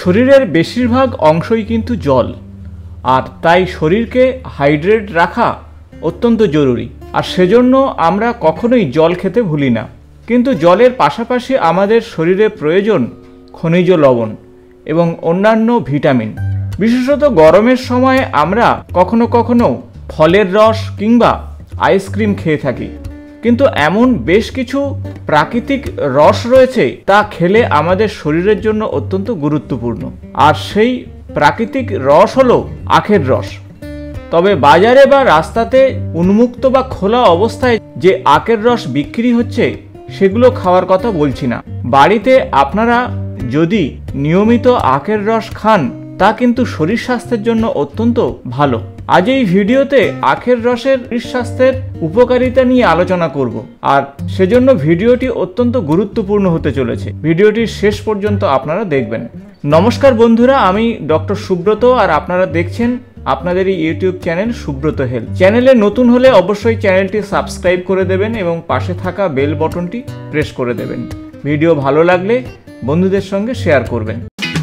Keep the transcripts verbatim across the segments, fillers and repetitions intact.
শরীরের বেশিরভাগ অংশই কিন্তু জল, আর তাই শরীরকে হাইড্রেট রাখা অত্যন্ত জরুরি। আর সেজন্য আমরা কখনোই জল খেতে ভুলি না। কিন্তু জলের পাশাপাশি আমাদের শরীরে প্রয়োজন খনিজ লবণ এবং অন্যান্য ভিটামিন। বিশেষত গরমের সময় আমরা কখনো কখনো ফলের রস কিংবা আইসক্রিম খেয়ে থাকি, কিন্তু এমন বেশ কিছু প্রাকৃতিক রস রয়েছে তা খেলে আমাদের শরীরের জন্য অত্যন্ত গুরুত্বপূর্ণ। আর সেই প্রাকৃতিক রস হলো আখের রস। তবে বাজারে বা রাস্তাতে উন্মুক্ত বা খোলা অবস্থায় যে আখের রস বিক্রি হচ্ছে সেগুলো খাওয়ার কথা বলছি না। বাড়িতে আপনারা যদি নিয়মিত আখের রস খান তা কিন্তু শরীর স্বাস্থ্যের জন্য অত্যন্ত ভালো। আজ এই ভিডিওতে আখের রসের শরীর স্বাস্থ্যের উপকারিতা নিয়ে আলোচনা করব, আর সেজন্য ভিডিওটি অত্যন্ত গুরুত্বপূর্ণ হতে চলেছে। ভিডিওটির শেষ পর্যন্ত আপনারা দেখবেন। নমস্কার বন্ধুরা, আমি ডক্টর সুব্রত, আর আপনারা দেখছেন আপনাদের এই ইউটিউব চ্যানেল সুব্রত হেলথ। চ্যানেলে নতুন হলে অবশ্যই চ্যানেলটি সাবস্ক্রাইব করে দেবেন এবং পাশে থাকা বেল বটনটি প্রেস করে দেবেন। ভিডিও ভালো লাগলে বন্ধুদের সঙ্গে শেয়ার করবেন।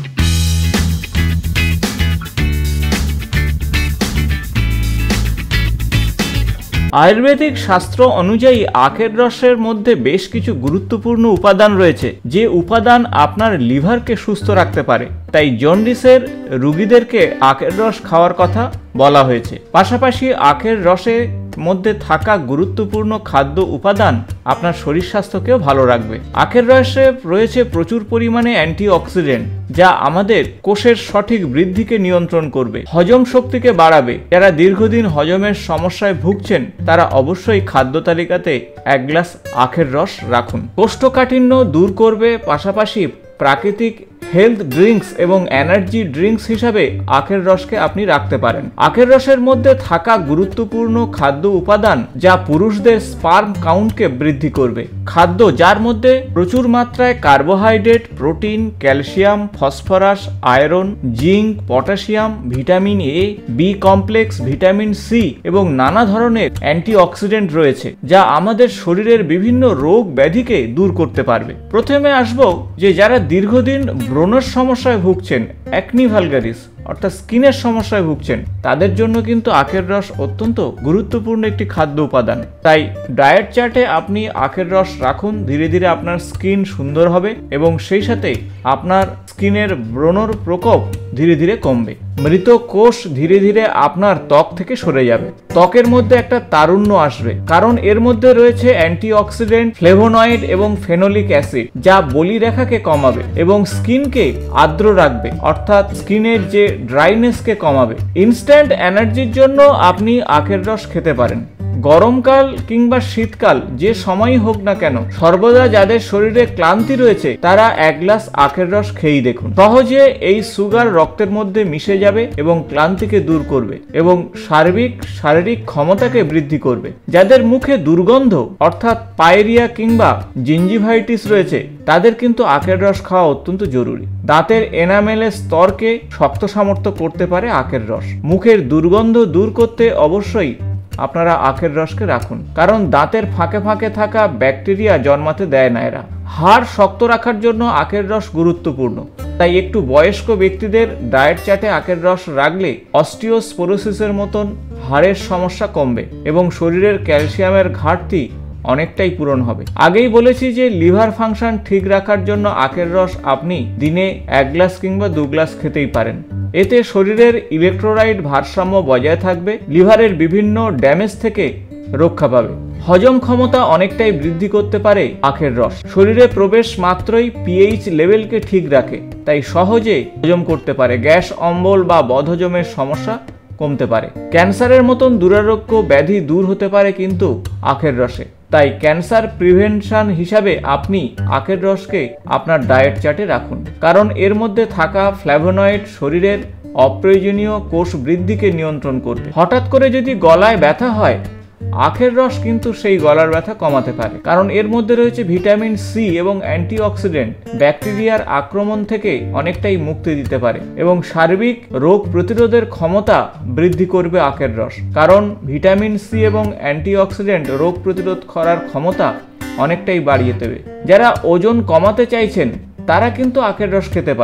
আয়ুর্বেদিক শাস্ত্র অনুযায়ী আখের রসের মধ্যে বেশ কিছু গুরুত্বপূর্ণ উপাদান রয়েছে, যে উপাদান আপনার লিভারকে সুস্থ রাখতে পারে। তাই জন্ডিসের রোগীদেরকে আখের রস খাওয়ার কথা বলা হয়েছে। পাশাপাশি আখের রসের মধ্যে থাকা গুরুত্বপূর্ণ খাদ্য উপাদান আপনার শরীর স্বাস্থ্যকেও ভালো রাখবে। আখের রসে রয়েছে প্রচুর পরিমাণে অ্যান্টিঅক্সিডেন্ট, যা আমাদের কোষের সঠিক বৃদ্ধিকে নিয়ন্ত্রণ করবে, হজম শক্তিকে বাড়াবে। যারা দীর্ঘদিন হজমের সমস্যায় ভুগছেন তারা অবশ্যই খাদ্য তালিকাতে এক গ্লাস আখের রস রাখুন। কোষ্ঠকাঠিন্য দূর করবে, পাশাপাশি প্রাকৃতিক হেলথ ড্রিঙ্কস এবং এনার্জি ড্রিঙ্কস হিসাবে আখের রসকে আপনি রাখতে পারেন। আখের রসের মধ্যে থাকা গুরুত্বপূর্ণ খাদ্য উপাদান যা পুরুষদের স্পার্ম কাউন্টকে বৃদ্ধি করবে। খাদ্য যার মধ্যে প্রচুর মাত্রায় carbohydrate, protein, calcium, phosphorus, iron, zinc, potassium, vitamin A, B complex, vitamin C এবং নানা ধরনের অ্যান্টিঅক্সিডেন্ট রয়েছে, যা আমাদের শরীরের বিভিন্ন রোগ ব্যাধিকে দূর করতে পারবে। প্রথমে আসবো যে যারা দীর্ঘদিন ব্রণের সমস্যায় ভুগছেন, অ্যাকনি ভালগারিস অর্থাৎ স্কিনের সমস্যায় ভুগছেন, তাদের জন্য কিন্তু আখের রস অত্যন্ত গুরুত্বপূর্ণ একটি খাদ্য উপাদান। তাই ডায়েট চার্টে আপনি আখের রস রাখুন। ধীরে ধীরে আপনার স্কিন সুন্দর হবে এবং সেই সাথে আপনার স্কিনের ব্রণর প্রকোপ ধীরে ধীরে কমবে। মৃত কোষ ধীরে ধীরে আপনার ত্বক থেকে সরে যাবে। ত্বকের মধ্যে একটা তারুণ্য আসবে, কারণ এর মধ্যে রয়েছে অ্যান্টিঅক্সিডেন্ট, ফ্লেভোনয়েড এবং ফেনোলিক অ্যাসিড, যা বলিরেখাকে কমাবে এবং স্কিনকে আর্দ্র রাখবে, অর্থাৎ স্কিনের যে ড্রাইনেসকে কমাবে। ইনস্ট্যান্ট এনার্জির জন্য আপনি আখের রস খেতে পারেন। গরমকাল কিংবা শীতকাল যে সময়ই হোক না কেন, সর্বদা যাদের শরীরে ক্লান্তি রয়েছে তারা এক গ্লাস আখের রস খেয়েই দেখুন। সহজে এই সুগার রক্তের মধ্যে মিশে যাবে এবং ক্লান্তিকে দূর করবে এবং সার্বিক শারীরিক ক্ষমতাকে বৃদ্ধি করবে। যাদের মুখে দুর্গন্ধ অর্থাৎ পায়রিয়া কিংবা জিঞ্জিভাইটিস রয়েছে তাদের কিন্তু আখের রস খাওয়া অত্যন্ত জরুরি। দাঁতের এনামেলের স্তরকে শক্ত সামর্থ্য করতে পারে আখের রস। মুখের দুর্গন্ধ দূর করতে অবশ্যই আপনারা আখের রসকে রাখুন, কারণ দাঁতের ফাঁকে ফাঁকে থাকা ব্যাকটেরিয়া জন্মাতে দেয় না এরা। হাড় শক্ত রাখার জন্য আখের রস গুরুত্বপূর্ণ। তাই একটু বয়স্ক ব্যক্তিদের ডায়েট চার্টে আখের রস রাখলে অস্টিওস্পোরোসিসের মতন হাড়ের সমস্যা কমবে এবং শরীরের ক্যালসিয়ামের ঘাটতি অনেকটাই পূরণ হবে। আগেই বলেছি যে লিভার ফাংশন ঠিক রাখার জন্য আখের রস আপনি দিনে এক গ্লাস কিংবা দু গ্লাস খেতেই পারেন। এতে শরীরের ইলেকট্রোলাইট ভারসাম্য বজায় থাকবে, লিভারের বিভিন্ন ড্যামেজ থেকে রক্ষা পাবে। হজম ক্ষমতা অনেকটাই বৃদ্ধি করতে পারে আখের রস। শরীরে প্রবেশ মাত্রই পিএইচ লেভেলকে ঠিক রাখে, তাই সহজে হজম করতে পারে। গ্যাস, অম্বল বা বদহজমের সমস্যা কমতে পারে। ক্যান্সারের মতন দুরারোগ্য ব্যাধি দূর হতে পারে কিন্তু আখের রসে। তাই ক্যান্সার প্রিভেনশন হিসাবে আপনি আখের রসকে আপনার ডায়েট চার্টে রাখুন, কারণ এর মধ্যে থাকা ফ্ল্যাভোনয়েড শরীরের অপ্রয়োজনীয় কোষ বৃদ্ধিকে নিয়ন্ত্রণ করবে। হঠাৎ করে যদি গলায় ব্যথা হয়, আখের রস কিন্তু সেই গলার ব্যথা কমাতে পারে, কারণ এর মধ্যে রয়েছে ভিটামিন সি এবং অ্যান্টিঅক্সিডেন্ট, ব্যাকটেরিয়ার আক্রমণ থেকে অনেকটাই মুক্তি দিতে পারে এবং সার্বিক রোগ প্রতিরোধের ক্ষমতা বৃদ্ধি করবে আখের রস, কারণ ভিটামিন সি এবং অ্যান্টিঅক্সিডেন্ট রোগ প্রতিরোধ করার ক্ষমতা অনেকটাই বাড়িয়ে দেবে। যারা ওজন কমাতে চাইছেন তারা কিন্তু আখের রস খেতে পারেন।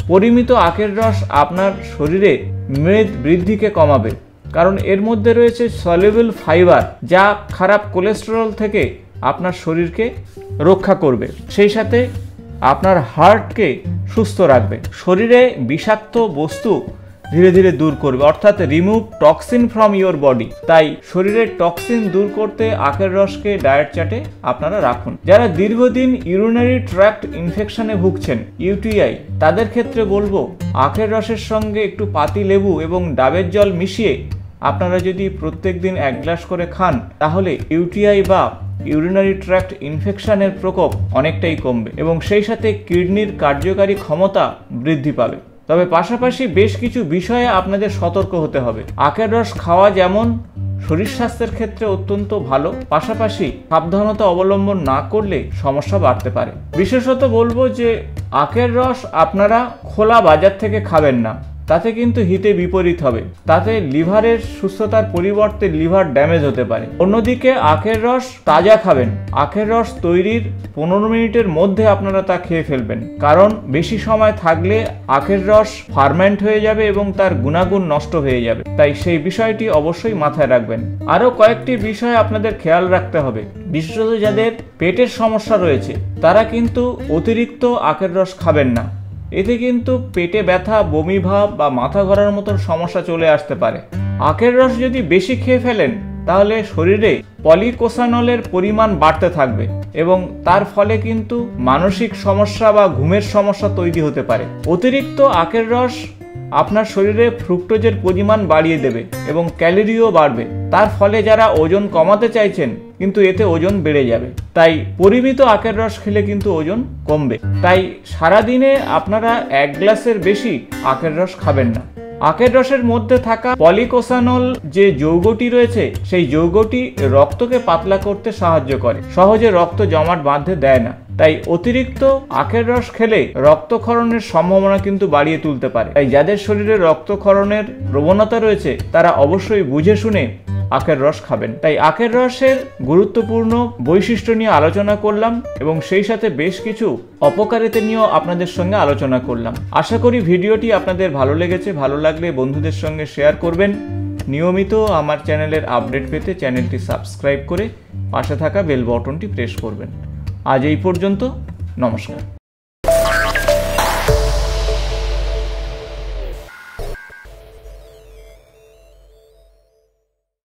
পরিমিত আখের রস আপনার শরীরে মেদ বৃদ্ধিকে কমাবে, কারণ এর মধ্যে রয়েছে সলিউবল ফাইবার, যা খারাপ কোলেস্টেরল থেকে আপনার শরীরকে রক্ষা করবে, সেই সাথে আপনার হার্টকে সুস্থ রাখবে, শরীরে বিষাক্ত বস্তু ধীরে ধীরে দূর করবে, অর্থাৎ remove toxin from your body. তাই শরীরের টক্সিন দূর করতে আখের রসকে ডায়েট চার্টে আপনারা রাখুন। যারা দীর্ঘদিন ইউরিনারি ট্র্যাক্ট ইনফেকশনে ভুগছেন, ইউটিআই, তাদের ক্ষেত্রে বলবো আখের রসের সঙ্গে একটু পাতি লেবু এবং ডাবের জল মিশিয়ে আপনারা যদি প্রত্যেক দিন এক গ্লাস করে খান, তাহলে ইউটিআই বা ইউরিনারি ট্র্যাক্ট ইনফেকশনের প্রকোপ অনেকটাই কমবে এবং সেই সাথে কিডনির কার্যকারী ক্ষমতা বৃদ্ধি পাবে। তবে পাশাপাশি বেশ কিছু বিষয়ে আপনাদের সতর্ক হতে হবে। আখের রস খাওয়া যেমন শরীর স্বাস্থ্যের ক্ষেত্রে অত্যন্ত ভালো, পাশাপাশি সাবধানতা অবলম্বন না করলে সমস্যা বাড়তে পারে। বিশেষত বলবো যে আখের রস আপনারা খোলা বাজার থেকে খাবেন না, তাতে কিন্তু হিতে বিপরীত হবে, তাতে লিভারের সুস্থতার পরিবর্তে লিভার ড্যামেজ হতে পারে। অন্যদিকে আখের রস তাজা খাবেন, আখের রস তৈরির পনেরো মিনিটের মধ্যে আপনারা তা খেয়ে ফেলবেন, কারণ বেশি সময় থাকলে আখের রস ফার্মেন্ট হয়ে যাবে এবং তার গুণাগুণ নষ্ট হয়ে যাবে। তাই সেই বিষয়টি অবশ্যই মাথায় রাখবেন। আরও কয়েকটি বিষয় আপনাদের খেয়াল রাখতে হবে। বিশেষত যাদের পেটের সমস্যা রয়েছে তারা কিন্তু অতিরিক্ত আখের রস খাবেন না, এতে কিন্তু পেটে ব্যথা, বমি ভাব বা মাথা ঘোরার মতন সমস্যা চলে আসতে পারে। আখের রস যদি বেশি খেয়ে ফেলেন তাহলে শরীরে পলিকোসানলের পরিমাণ বাড়তে থাকবে এবং তার ফলে কিন্তু মানসিক সমস্যা বা ঘুমের সমস্যা তৈরি হতে পারে। অতিরিক্ত আখের রস আপনার শরীরে ফ্রুক্টোজের পরিমাণ বাড়িয়ে দেবে এবং ক্যালোরিও বাড়বে, তার ফলে যারা ওজন কমাতে চাইছেন কিন্তু এতে ওজন বেড়ে যাবে। তাই পরিমিত আখের রস খেলে কিন্তু ওজন কমবে। তাই সারাদিনে আপনারা এক গ্লাসের বেশি আখের রস খাবেন না। আখের রসের মধ্যে থাকা পলিকোসানল যে যৌগটি রয়েছে, সেই যৌগটি রক্তকে পাতলা করতে সাহায্য করে, সহজে রক্ত জমাট বাঁধতে দেয় না। তাই অতিরিক্ত আখের রস খেলে রক্তক্ষরণের সম্ভাবনা কিন্তু বাড়িয়ে তুলতে পারে। তাই যাদের শরীরে রক্তক্ষরণের প্রবণতা রয়েছে তারা অবশ্যই বুঝে শুনে আখের রস খাবেন। তাই আখের রসের গুরুত্বপূর্ণ বৈশিষ্ট্য নিয়ে আলোচনা করলাম এবং সেই সাথে বেশ কিছু অপকারিতা নিয়েও আপনাদের সঙ্গে আলোচনা করলাম। আশা করি ভিডিওটি আপনাদের ভালো লেগেছে। ভালো লাগলে বন্ধুদের সঙ্গে শেয়ার করবেন। নিয়মিত আমার চ্যানেলের আপডেট পেতে চ্যানেলটি সাবস্ক্রাইব করে পাশে থাকা বেল বটনটি প্রেস করবেন। আজ এই পর্যন্ত, নমস্কার।